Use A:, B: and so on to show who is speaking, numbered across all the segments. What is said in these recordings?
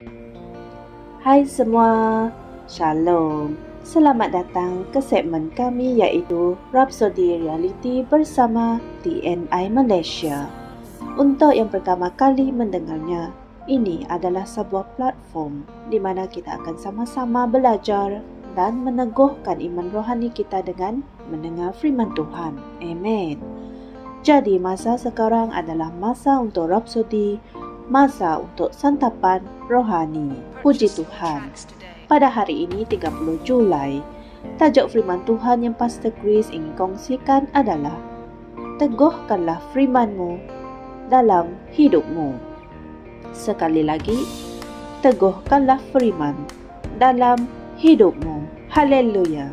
A: Hai semua, Shalom. Selamat datang ke segmen kami iaitu Rhapsody Reality bersama TNI Malaysia. Untuk yang pertama kali mendengarnya, ini adalah sebuah platform di mana kita akan sama-sama belajar dan meneguhkan iman rohani kita dengan mendengar firman Tuhan. Amen. Jadi masa sekarang adalah masa untuk Rhapsody, masa untuk santapan rohani. Puji Tuhan. Pada hari ini 30 Julai, tajuk firman Tuhan yang Pastor Chris ingin kongsikan adalah teguhkanlah firman-Mu dalam hidupmu. Sekali lagi, teguhkanlah firman dalam hidupmu. Haleluya.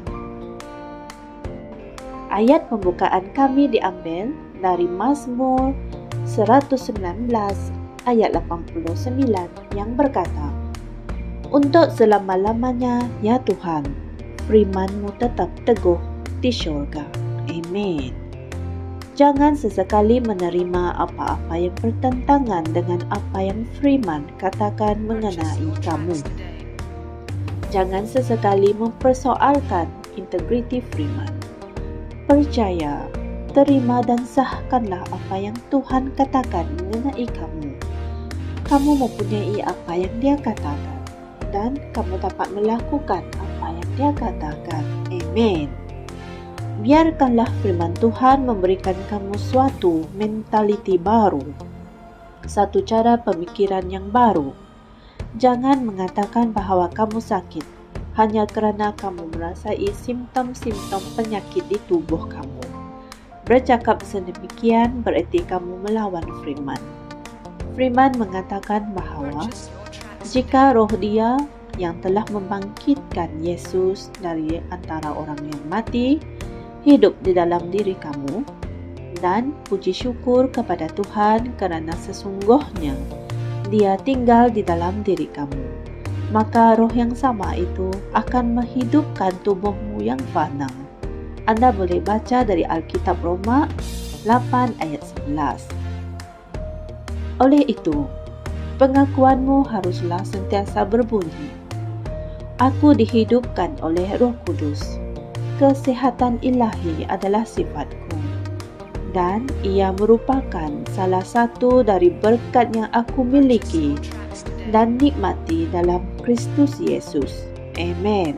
A: Ayat pembukaan kami diambil dari Mazmur 119 ayat 89 yang berkata, untuk selama-lamanya ya Tuhan, firman-Mu tetap teguh di syurga. Amin. Jangan sesekali menerima apa-apa yang bertentangan dengan apa yang firman katakan mengenai kamu. Jangan sesekali mempersoalkan integriti firman. Percaya, terima dan sahkanlah apa yang Tuhan katakan mengenai kamu. Kamu mempunyai apa yang Dia katakan dan kamu dapat melakukan apa yang Dia katakan. Amin. Biarkanlah firman Tuhan memberikan kamu suatu mentaliti baru, satu cara pemikiran yang baru. Jangan mengatakan bahawa kamu sakit hanya kerana kamu merasai simptom-simptom penyakit di tubuh kamu. Bercakap sedemikian bererti kamu melawan firman. Firman mengatakan bahawa jika roh Dia yang telah membangkitkan Yesus dari antara orang yang mati hidup di dalam diri kamu, dan puji syukur kepada Tuhan kerana sesungguhnya Dia tinggal di dalam diri kamu, maka roh yang sama itu akan menghidupkan tubuhmu yang fana. Anda boleh baca dari Alkitab Roma 8 ayat 11. Oleh itu, pengakuanmu haruslah sentiasa berbunyi, aku dihidupkan oleh Roh Kudus. Kesehatan ilahi adalah sifatku, dan ia merupakan salah satu dari berkat yang aku miliki dan nikmati dalam Kristus Yesus. Amen.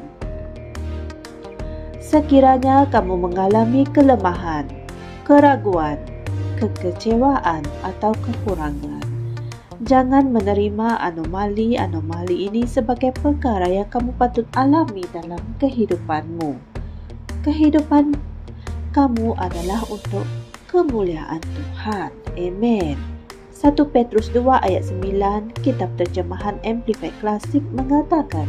A: Sekiranya kamu mengalami kelemahan, keraguan, kekecewaan atau kekurangan, jangan menerima anomali-anomali ini sebagai perkara yang kamu patut alami dalam kehidupanmu. Kehidupan kamu adalah untuk kemuliaan Tuhan. Amen. 1 Petrus 2 ayat 9, Kitab Terjemahan Amplified Klasik mengatakan,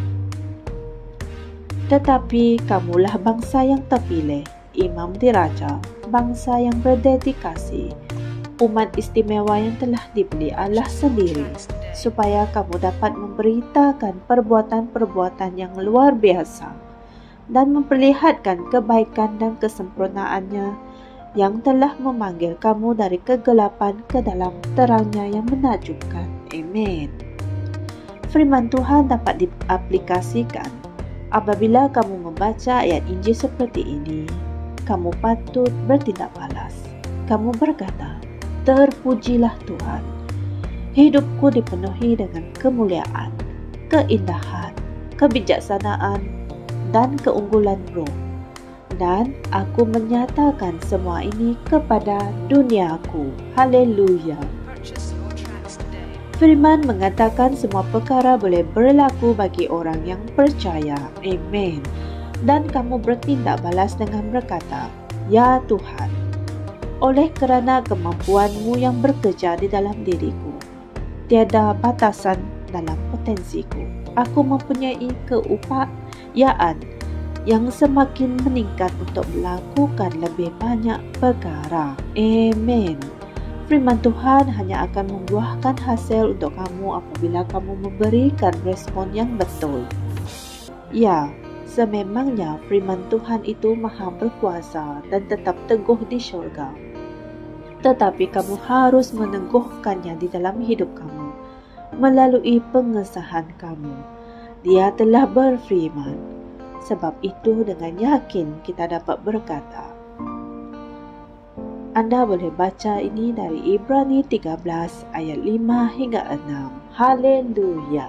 A: tetapi kamulah bangsa yang terpilih, imam diraja, bangsa yang berdedikasi, umat istimewa yang telah dibeli Allah sendiri, supaya kamu dapat memberitakan perbuatan-perbuatan yang luar biasa dan memperlihatkan kebaikan dan kesempurnaannya yang telah memanggil kamu dari kegelapan ke dalam terangnya yang menakjubkan. Amin. Firman Tuhan dapat diaplikasikan apabila kamu membaca ayat Injil seperti ini. Kamu patut bertindak balas. Kamu berkata, terpujilah Tuhan. Hidupku dipenuhi dengan kemuliaan, keindahan, kebijaksanaan, dan keunggulan roh. Dan aku menyatakan semua ini kepada duniaku. Haleluya. Firman mengatakan semua perkara boleh berlaku bagi orang yang percaya. Amen. Dan kamu bertindak balas dengan berkata, ya Tuhan, oleh kerana kemampuanmu yang bekerja di dalam diriku, tiada batasan dalam potensiku. Aku mempunyai keupayaan yang semakin meningkat untuk melakukan lebih banyak perkara. Amen. Firman Tuhan hanya akan membuahkan hasil untuk kamu apabila kamu memberikan respon yang betul. Ya, sememangnya firman Tuhan itu maha berkuasa dan tetap teguh di syurga. Tetapi kamu harus meneguhkannya di dalam hidup kamu. melalui pengesahan kamu. Dia telah berfirman. Sebab itu dengan yakin kita dapat berkata. Anda boleh baca ini dari Ibrani 13 ayat 5 hingga 6. Haleluya.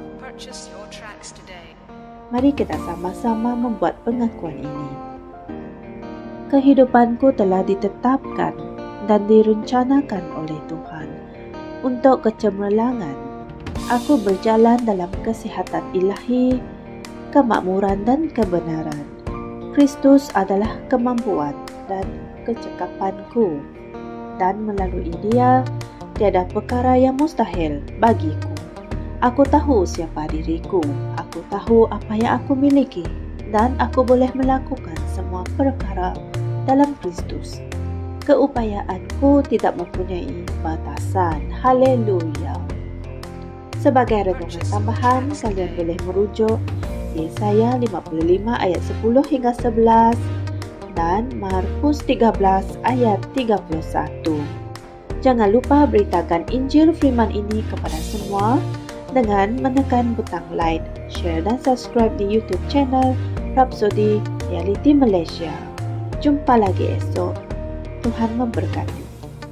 A: Mari kita sama-sama membuat pengakuan ini. Kehidupanku telah ditetapkan dan direncanakan oleh Tuhan untuk kecemerlangan. Aku berjalan dalam kesihatan ilahi, kemakmuran dan kebenaran. Kristus adalah kemampuan dan kecekapanku, dan melalui Dia tiada perkara yang mustahil bagiku. Aku tahu siapa diriku, aku tahu apa yang aku miliki, dan aku boleh melakukan semua perkara dalam Kristus. Keupayaanku tidak mempunyai batasan. Haleluya. Sebagai renungan tambahan, kalian boleh merujuk Yesaya 55 ayat 10 hingga 11 dan Markus 13 ayat 31. Jangan lupa beritakan Injil Firman ini kepada semua dengan menekan butang like, share dan subscribe di YouTube channel Rhapsody Reality Malaysia. Jumpa lagi esok. Tuhan memberkati.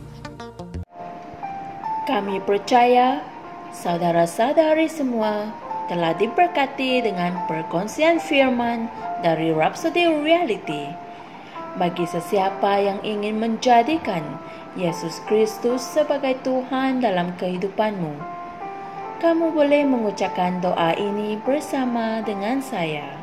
B: Kami percaya saudara-saudari semua telah diberkati dengan perkongsian firman dari Rhapsody Reality. Bagi sesiapa yang ingin menjadikan Yesus Kristus sebagai Tuhan dalam kehidupanmu, kamu boleh mengucapkan doa ini bersama dengan saya.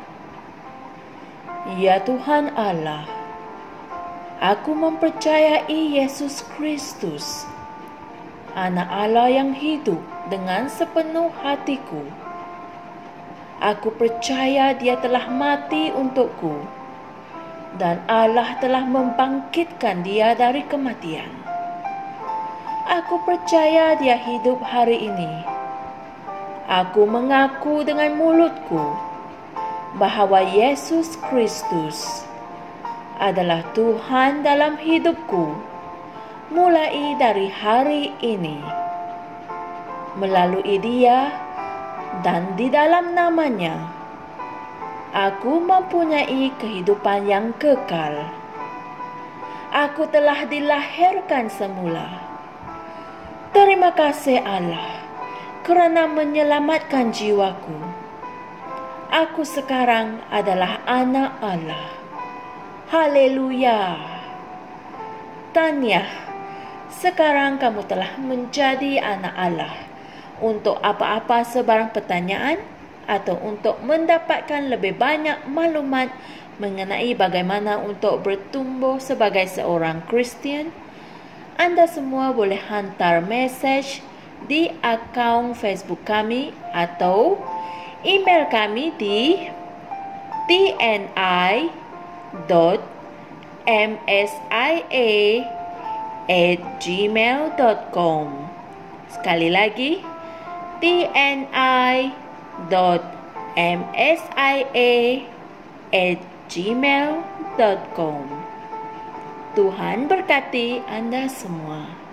B: Ya Tuhan Allah, aku mempercayai Yesus Kristus, Anak Allah yang hidup dengan sepenuh hatiku. Aku percaya Dia telah mati untukku dan Allah telah membangkitkan Dia dari kematian. Aku percaya Dia hidup hari ini. Aku mengaku dengan mulutku bahwa Yesus Kristus adalah Tuhan dalam hidupku mulai dari hari ini. Melalui Dia dan di dalam nama-Nya, aku mempunyai kehidupan yang kekal. Aku telah dilahirkan semula. Terima kasih Allah kerana menyelamatkan jiwaku. Aku sekarang adalah anak Allah. Haleluya. Tahniah, sekarang kamu telah menjadi anak Allah. Untuk apa-apa sebarang pertanyaan atau untuk mendapatkan lebih banyak maklumat mengenai bagaimana untuk bertumbuh sebagai seorang Kristian, anda semua boleh hantar mesej di akaun Facebook kami atau email kami di tni.msia@gmail.com. Sekali lagi, tni.msia@gmail.com. Tuhan berkati anda semua.